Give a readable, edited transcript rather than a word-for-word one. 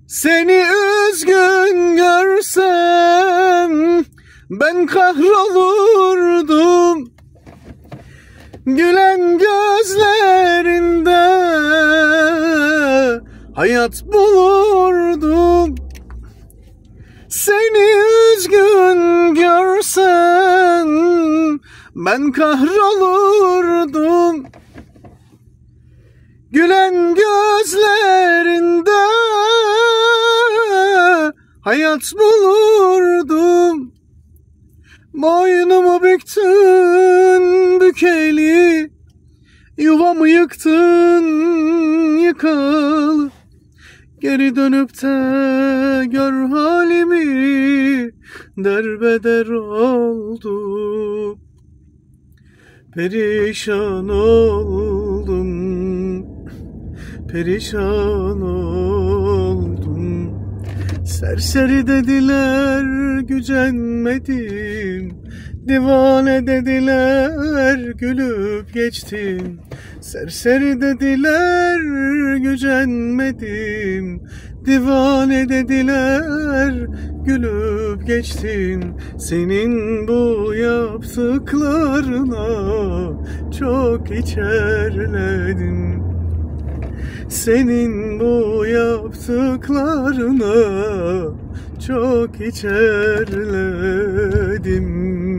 Seni üzgün görsem ben kahrolurdum. Gülen gözlerinde hayat bulurdum. Seni üzgün görsem ben kahrolurdum. Gülen gözlerinde hayat bulurdum. Boynumu büktün bükeli, yuvamı yıktın yıkalı. Geri dönüp de gör halimi, derbeder oldum. Perişan oldum, perişan oldum. Serseri dediler, gücenmedim. Divane dediler, gülüp geçtim. Serseri dediler, gücenmedim. Divane dediler, gülüp geçtim. Senin bu yaptıklarına çok içerledim. Senin bu yaptıklarına çok içerledim.